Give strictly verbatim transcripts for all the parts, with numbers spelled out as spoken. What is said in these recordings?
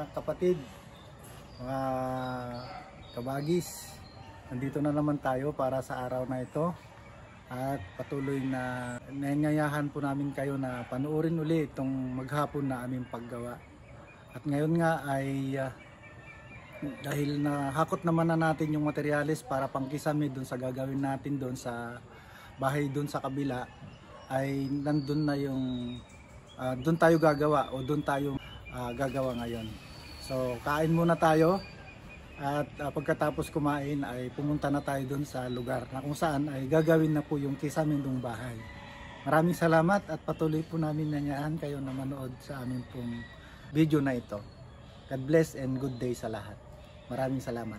kapatid, mga kabagis, nandito na naman tayo para sa araw na ito at patuloy na nanyayahan po namin kayo na panuorin uli itong maghapon na aming paggawa. At ngayon nga ay uh, dahil nahakot naman na natin yung materyales para pangkisame doon sa gagawin natin doon sa bahay doon sa kabila, ay nandun na yung uh, doon tayo gagawa o doon tayo uh, gagawa ngayon. So kain muna tayo at uh, pagkatapos kumain ay pumunta na tayo doon sa lugar na kung saan ay gagawin na po yung kisame ng bahay. Maraming salamat at patuloy po namin nanyayahan kayo na manood sa amin pong video na ito. God bless and good day sa lahat. Maraming salamat.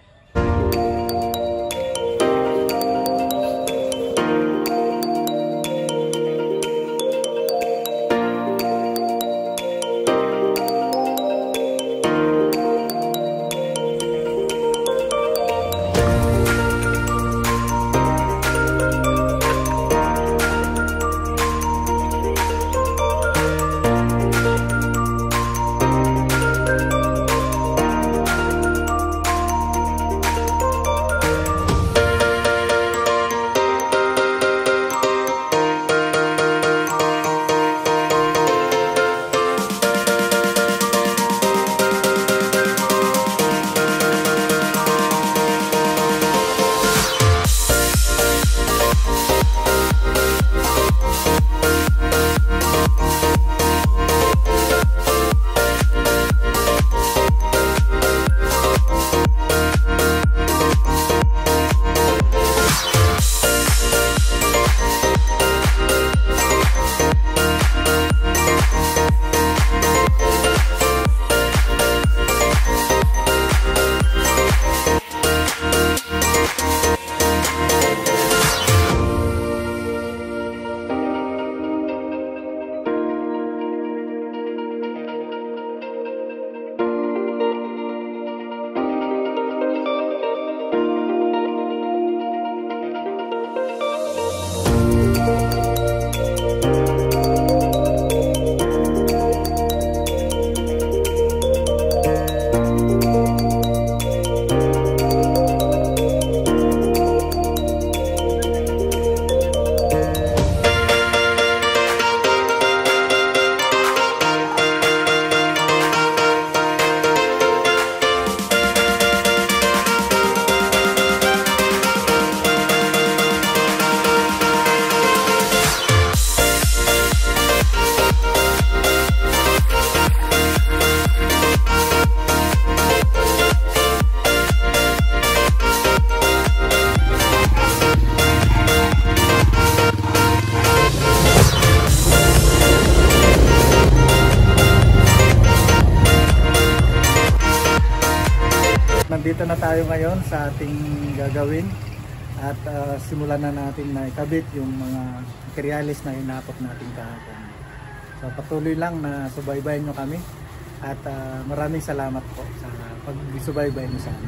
Nandito na tayo ngayon sa ating gagawin at uh, simulan na natin na ikabit yung mga materialis na hinakot natin kahapon. So patuloy lang na subaybayan nyo kami at uh, maraming salamat po sa pag-subaybay nyo sa amin.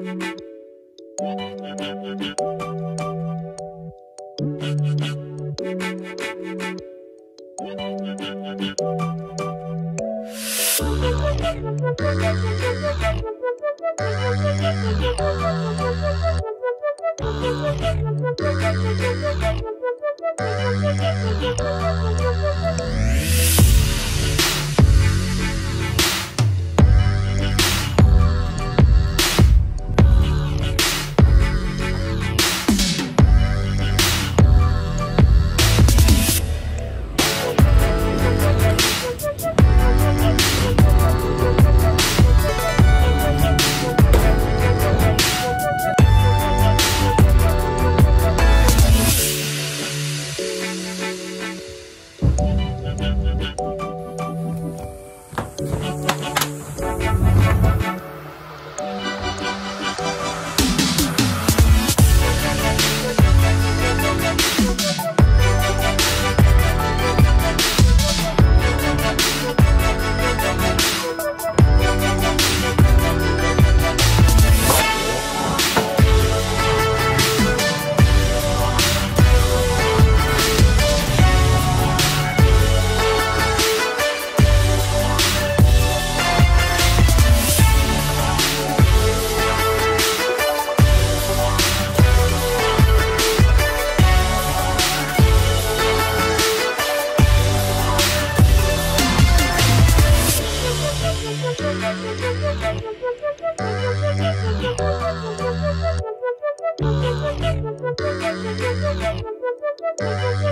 Thank you.